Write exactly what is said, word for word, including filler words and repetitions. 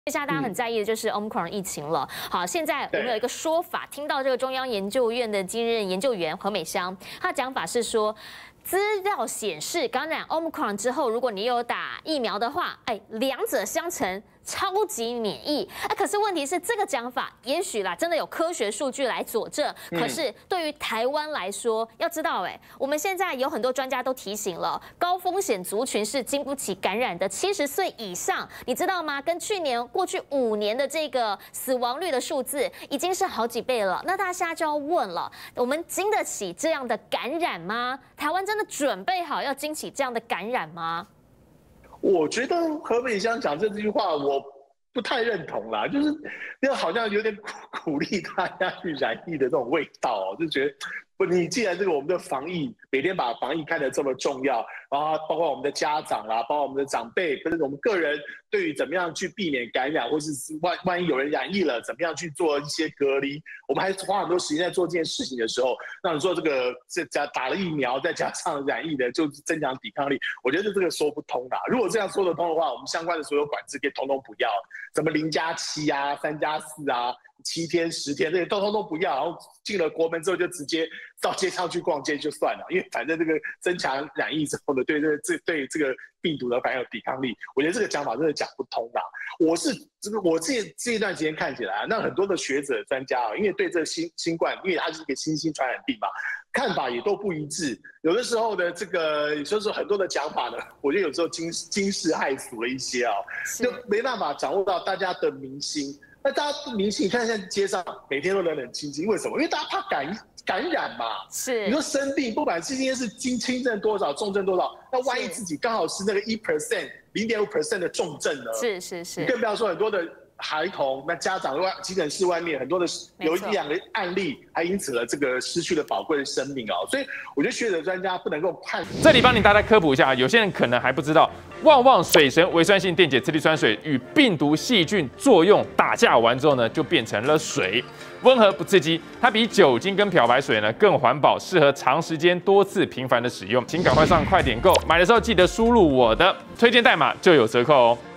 接下来大家很在意的就是 Omicron 疫情了。好，现在我们有一个说法，听到这个中央研究院的今日研究员何美香，她讲法是说。 资料显示，感染 Omicron 之后，如果你有打疫苗的话，哎，两者相乘，超级免疫。哎，可是问题是，这个讲法也许啦，真的有科学数据来佐证。可是对于台湾来说，要知道，哎，我们现在有很多专家都提醒了，高风险族群是经不起感染的，七十岁以上，你知道吗？跟去年过去五年的这个死亡率的数字已经是好几倍了。那大家就要问了，我们经得起这样的感染吗？台湾真的准备好要经起这样的感染吗？ 我觉得何美香讲这句话，我不太认同啦，就是那好像有点鼓励大家去染疫的这种味道，就觉得不，你既然这个我们的防疫每天把防疫看得这么重要，然后包括我们的家长啦，包括我们的长辈，或者我们个人对于怎么样去避免感染，或是万万一有人染疫了，怎么样去做一些隔离，我们还花很多时间在做这件事情的时候，那你说这个这加打了疫苗，再加上染疫的，就增强抵抗力，我觉得这个说不通啦。如果这样说得通的话，我们相关的所有管制可以统统不要，什么零加七啊、三加四啊。 七天、十天，这些都通通不要，然后进了国门之后就直接到街上去逛街就算了，因为反正这个增强染疫之后呢，对这这对这个病毒的反有抵抗力，我觉得这个讲法真的讲不通的。我是这个我这这一段时间看起来，那很多的学者专家啊，因为对这个新新冠，因为它是一个新兴传染病嘛，看法也都不一致。有的时候的这个，有时候很多的讲法呢，我觉得有时候惊惊世骇俗了一些啊，就没办法掌握到大家的民心。 那大家明星，你看现在街上每天都冷冷清清，为什么？因为大家怕感感染嘛。是。你说生病，不管是今天是轻轻症多少，重症多少，那万一自己刚好是那个一 percent、零点五 percent 的重症呢？是是是。更不要说很多的孩童，那家长外急诊室外面很多的有一两个案例，还因此了这个失去了宝贵的生命啊。所以我觉得学者专家不能够判。 这里帮你大家科普一下，有些人可能还不知道。 旺旺水神微酸性电解次氯酸水与病毒细菌作用打架完之后呢，就变成了水，温和不刺激，它比酒精跟漂白水呢更环保，适合长时间多次频繁的使用。请赶快上快点购，买的时候记得输入我的推荐代码就有折扣哦。